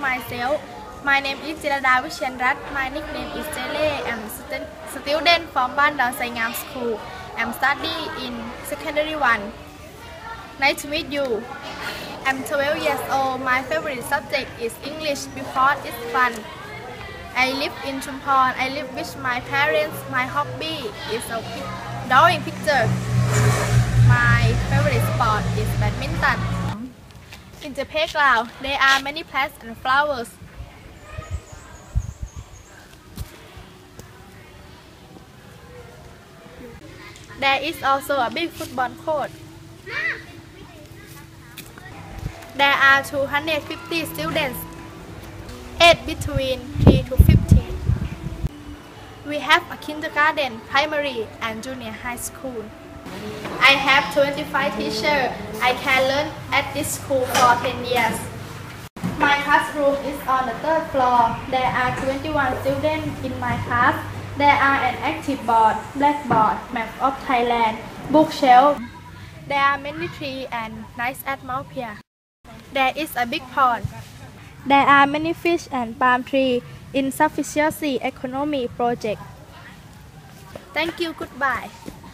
myself. My name is Jirada Vishenrat. My nickname is Jele. I'm a student from Bandar Saingam School. I'm studying in secondary 1. Nice to meet you. I'm 12 years old. My favorite subject is English because it's fun. I live in Chumphon. I live with my parents. My hobby is drawing pictures. My favorite sport is badminton. In the playground, there are many plants and flowers. There is also a big football court. There are 250 students, aged between 3 to 15. We have a kindergarten, primary, and junior high school. I have 25 teachers. I can learn at this school for 10 years. My classroom is on the 3rd floor. There are 21 students in my class. There are an active board, blackboard, map of Thailand, bookshelf. There are many trees and nice atmosphere. There is a big pond. There are many fish and palm trees in sufficiency economy project. Thank you. Goodbye.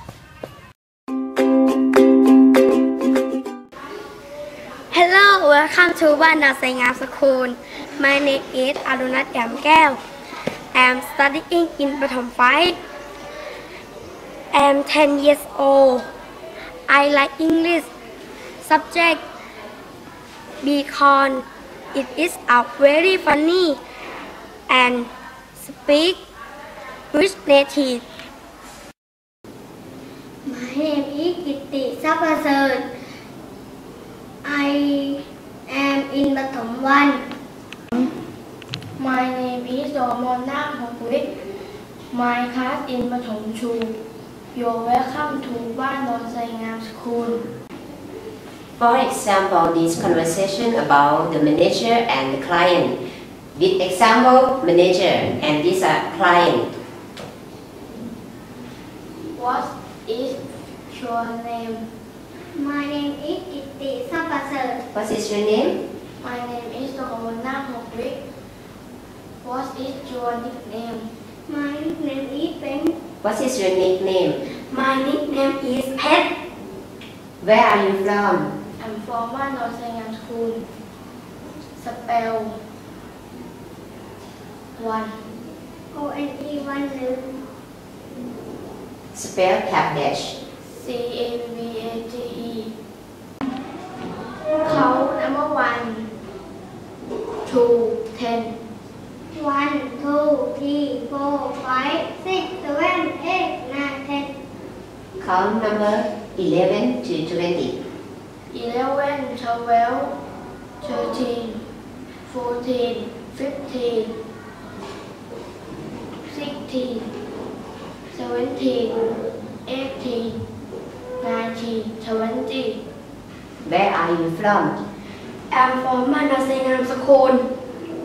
Hello, welcome to Bandar Saingam School. My name is Arunat Yamkaew. I am studying in Pathom 5. I am 10 years old. I like English subject because it is very funny and speak with native. My name is Kitti Sapasert. I am in Pathom 1. My name is Domon Nam Hongwit. My class in Pathom 2. You're welcome to Bandar Saingam School. For example, this conversation about the manager and the client. With example, manager and this client. What is your name? My name is Kitti Sapasert. What is your name? My name is Domon Nam Hongwit. What is your nickname? My nickname is Pen. What is your nickname? My nickname is Pet. Where are you from? I'm from Bandar Saingam School. Spell 1. ONE 1. Spell cabbage. CABAGE. Count number 1, 2, 10. 1, 2, 3, 4, 5, 6, 7, 8, 9, 10. Count number 11 to 20. 11, 12, 13, 14, 15, 16, 17, 18, 19, 20. Where are you from? I am from Bandar Saingam School.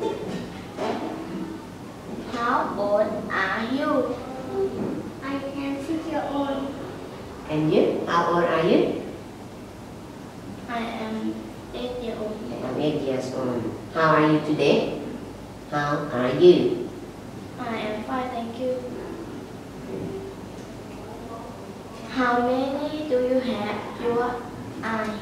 How old are you? I am 6 years old. And you? How old are you? I am 8 years old. I'm 8 years old. How are you today? How are you? I am fine, thank you. How many do you have your eye?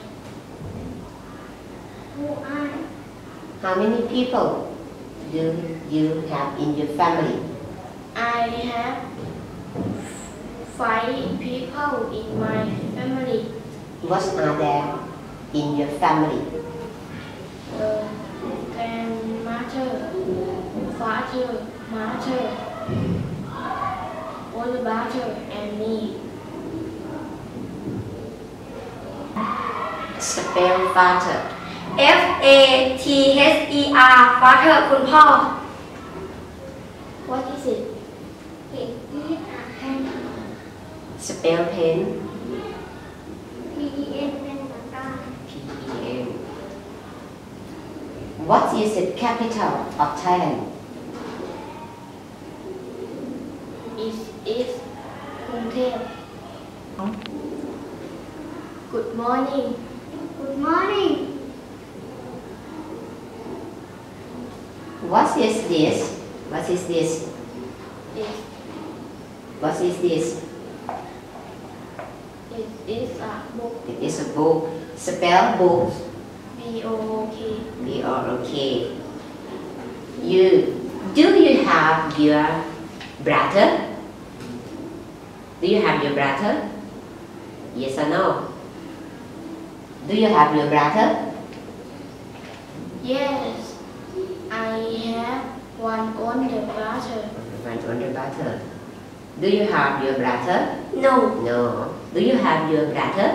Who I? How many people do you have in your family? I have 5 people in my family. What are there in your family? Grandmother, father, mother, older brother, and me. Spell father. FATHER father คุณพ่อ What is it? It is a pen. Spell pen. PEN เป็นปากกา P-E-N. What is the capital of Thailand? It is Gongtep. Good morning. Good morning. What is this? What is this? It, What is this? it is a book. It is a book. Spell book. B-O-O-K. B-O-O-K. Do you have your brother? Do you have your brother? Yes or no? Do you have your brother? Yes, I have one older brother. One older brother. Do you have your brother? No. No. Do you have your brother?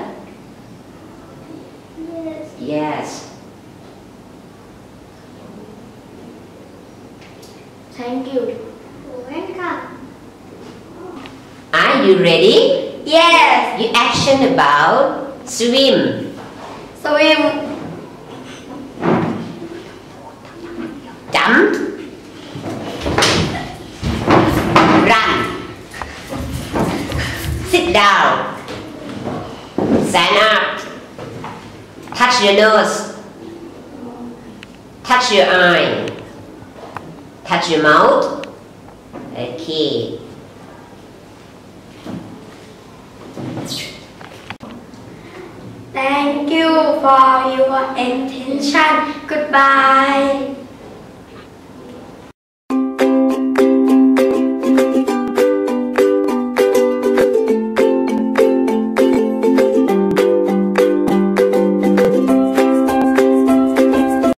Yes. Yes. Thank you. Welcome. Are you ready? Yes. You action about swim. Swim. Jump. Run. Sit down. Stand up. Touch your nose. Touch your eye. Touch your mouth. Okay. Thank you for your attention. Goodbye.